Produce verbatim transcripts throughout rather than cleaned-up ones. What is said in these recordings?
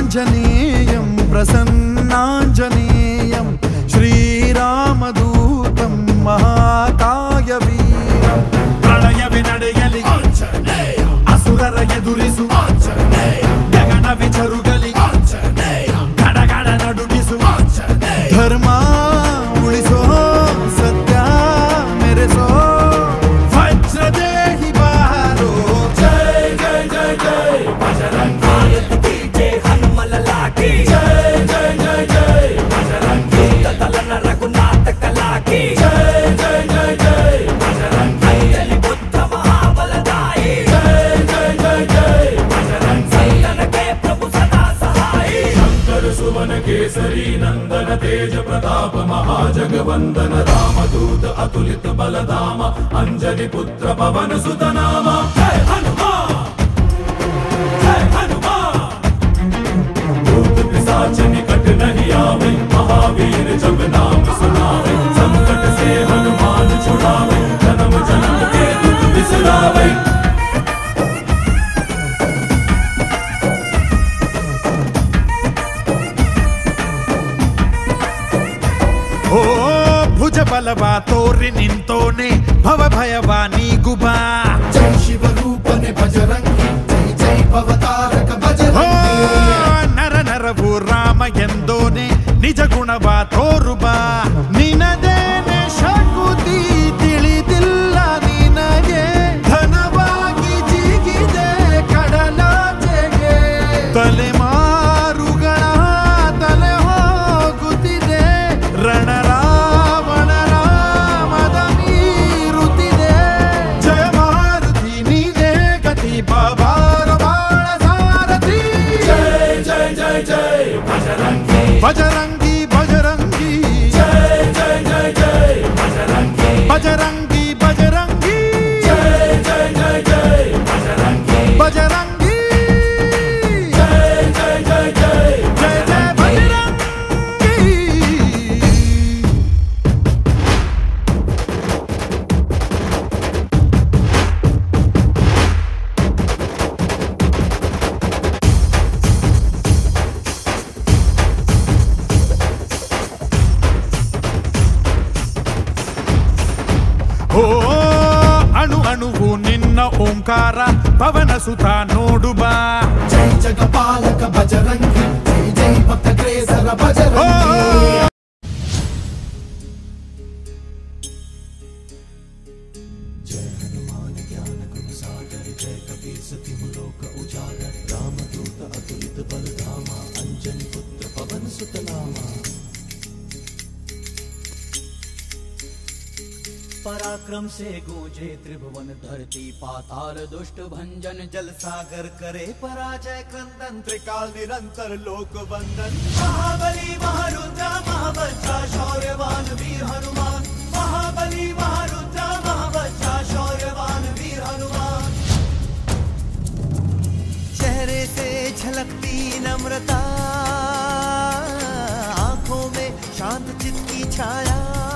आञ्जनेयं प्रसन्नाञ्जनेयं श्रीरामदूतं महाकायवीरं प्रलयवे ನಡೆಯಲಿ ಆಂಜನೇಯ ಅಸುರರ ಎದುರಿಸು ಆಂಜನೇಯ ಗಗನವೇ ಜರುಗಲಿ ಆಂಜನೇಯ ಗಡಗಡ ನಡುಗಿಸು ಆಂಜನೇಯ ಧರ್ಮ ಉಳಿಸೋ ಸತ್ಯ ಮೆರೆಸೋ ವಜ್ರದೇಹಿ ಬಾರೋ ಜೈ ಜೈ ಜೈ ಜೈ ಬಜರಂಗಿ ಜೈ ಹನುಮಲ ಲಾಗಿ ಜೈ ಜೈ ಜೈ ಜೈ ಬಜರಂಗಿ ತಲನ ರಘುನಾಥ ಕಲಾಗಿ ಜೈ ಜೈ ಜೈ ಜೈ ಬಜರಂಗಿ ಅಂಜಲಿ ಬುದ್ಧ ಮಹಾಬಲದಾಯಿ ಜೈ ಜೈ ಜೈ ಜೈ ಬಜರಂಗಿ ಸಂತನ के प्रभु सदा सहाय शंकर सुवन केसरी नंदन तेज प्रताप महाजगवंदन रामदूत अतुलित बलधाम अंजनी पुत्र पवन सुत नाम जय हनुमान जय हनुमान भूत पिशाच निकट नहीं आवे महावीर जब नाम सुनावे संकट से हनुमान छुड़ावे जन्म जन्म के दुख बिसरावे ओ भुज बलवा तोरि निंतोने भव भयवा नीगुबा जय शिव रूपने बजरंगी जय जय भवतारक बजरंगी नर नरवु राम ಎಂದೋನೆ ನಿಜ ಗುಣವಾ ತೋರುಬಾ ನಿನದೇನೆ ಶಕುತಿ ತಿಳಿದಿಲ್ಲ ನಿನಗೆ ಧನವಾಗಿ ಜಿಗಿದೆ ಕಡಲಾಚೆಗೆ ತಲೆಮಾರುಗಳ ತಲೆ ಹೋಗುತ್ತಿದೆ ರಣರಾವಣ ರಾಮದ ಮೀರುತ್ತಿದೆ ಜಯ ಮಾರುತಿ ನೀನೇ ಗತಿ ಬಾಬಾರ ಬಾಳ ಸಾರಥಿ ಜಯ ಜಯ ಜಯ ಜಯ ಬಜರಂಗಿ बजरंगी बजरंगी जय जय जय जय बजरंगी बजरंगी बजरंगी जय जय जय जय बजरंगी बजरंगी जय जय जय जय जय जय बजरंगी ओ अणु अणुवु निन्न ओंकार पवन सुत नोडुबा जय जगपालक बजरंगी जय जय भक्तग्रेसर बजरंगी जय हनुमान ज्ञान गुण सागर जय कबीर सति लोक उजागर रामदूत अतुलित बलधामा अंजनी पुत्र पवन सुत नामा पराक्रम से गूंजे त्रिभुवन धरती पाताल दुष्ट भंजन जल सागर करे पराजय क्रंदन त्रिकाल निरंतर लोक वंदन महाबली महारुद्र महाबलशाली शौर्यवान वीर हनुमान महाबली महारुद्र महाबलशाली शौर्यवान वीर हनुमान चेहरे से झलकती नम्रता आंखों में शांत चित्त की छाया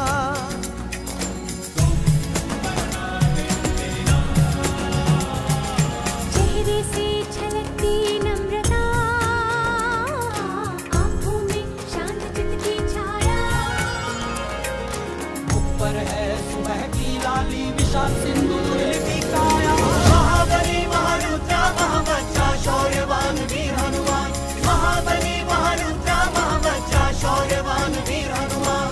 सिंदूर की काया महाबली महारुद्र महाबलशाली शौर्यवान वीर हनुमान महाबली महारुद्र महाबलशाली शौर्यवान वीर हनुमान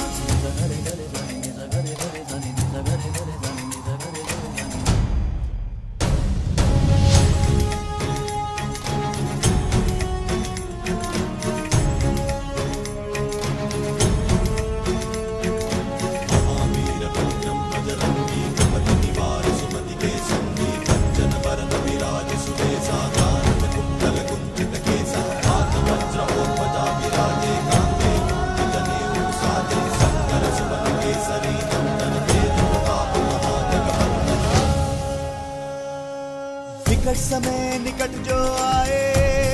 निकट समय निकट जो आए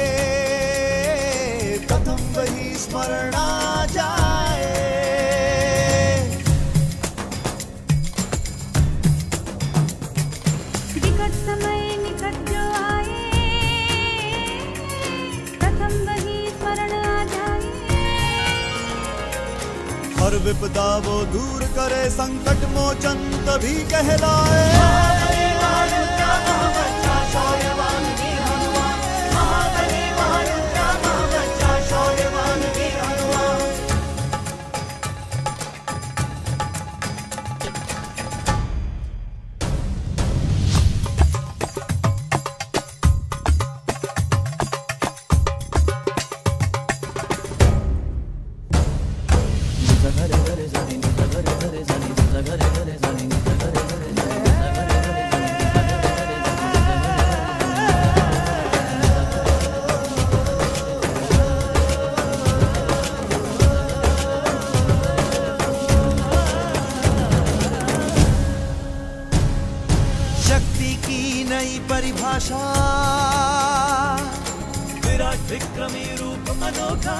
प्रथम वही स्मरण आ जाए निकट समय निकट जो आए प्रथम वही हर विपदा वो दूर करे, संकट मोचन तभी कहलाए। शक्ति की नई परिभाषा, विराट विक्रमी रूप अनोखा।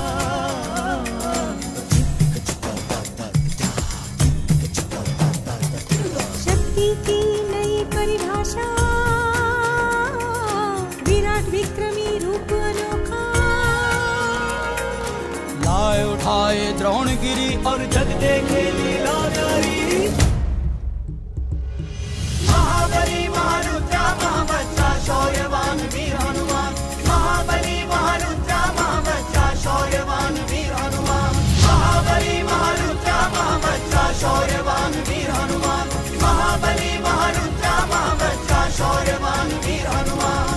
शक्ति की नई परिभाषा, विराट विक्रमी रूप अनोखा। लाए उठाए द्रोणगिरी और जग देखे लीला नारी। महाबली महारुद्रा महाबच्चा शौर्यवान वीर हनुमान। महाबली महारुद्रा महाबच्चा शौर्यवान वीर हनुमान। महाबली महारुद्रा महाबच्चा शौर्यवान वीर हनुमान। महाबली महारुद्रा महाबच्चा शौर्यवान वीर हनुमान।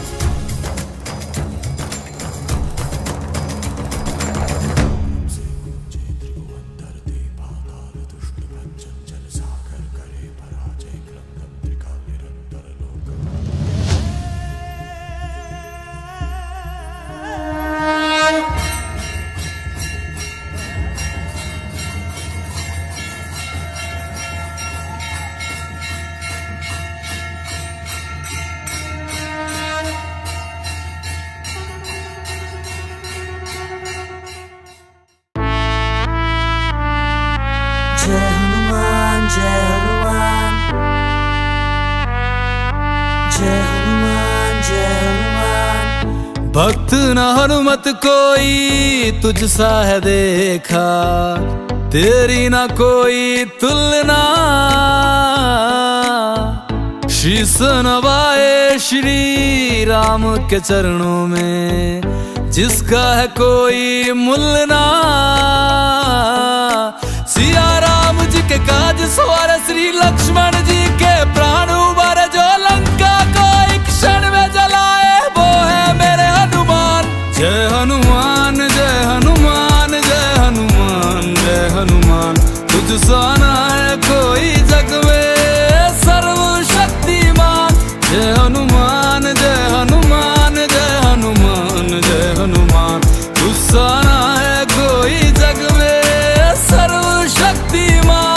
जय हनुमान जय हनुमान जय हनुमान जय हनुमान। भक्त न हनुमत कोई तुझसा है देखा, तेरी ना कोई तुलना। शीस नवाए श्री राम के चरणों में, जिसका है कोई मुलना। सिया राम जी के काज सवार, श्री लक्ष्मण जी के प्राण उबारे। जो लंका को एक क्षण में जलाए, वो है मेरे हनुमान। जय हनुमान जय हनुमान जय हनुमान जय हनुमान। तुझसा ना है कोई जग में सर्वशक्तिमान। जय हनुमान जय हनुमान जय हनुमान जय हनुमान। तुझसा ना है कोई जग में सर्वशक्तिमान।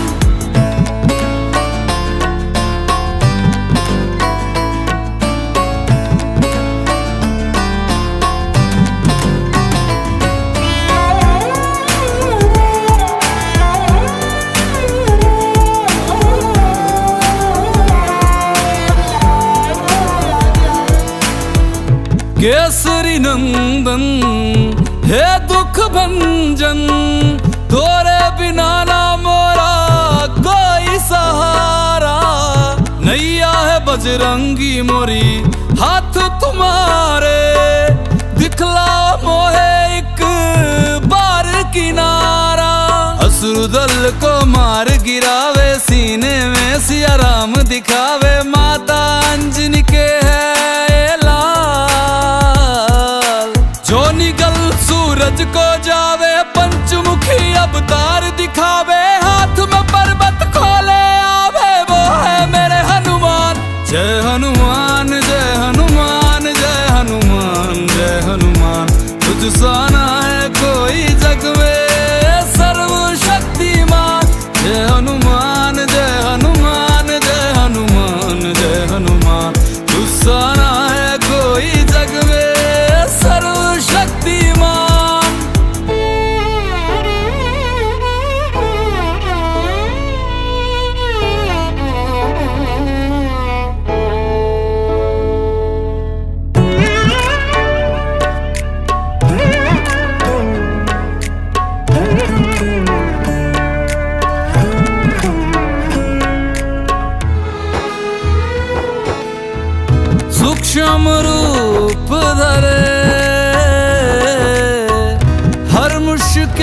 केसरी नंदन हे दुख भंजन, तोरे बिना ना मोरा कोई सहारा। नैया है बजरंगी मोरी हाथ तुम्हारे, दिखला मोहे एक बार किनारा। असुर दल को मार गिरावे, सीने में सिया राम दिखावे। माता अंजनी के है लाल, जो निगल सूरज को जावे। पंचमुखी अवतार दिखावे, हाथ में पर्वत खोले आवे। वो है मेरे हनुमान। जय हनुमान जय हनुमान जय हनुमान जय हनुमान। तुझसा ना है कोई जग में सर्वशक्तिमान। जय हनुमान जय हनुमान जय हनुमान जय हनुमान। तुझसा ना है कोई जग में सर्वशक्तिमान।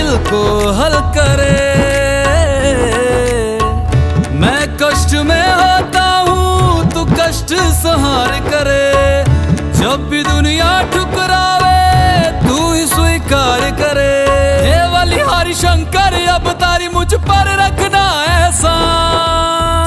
दिल को हल करे। मैं कष्ट में होता हूँ तू कष्ट संहार करे। जब भी दुनिया ठुकरावे तू ही स्वीकार करे। हे बलिहारी शंकर अब तारी मुझ पर रखना एहसान।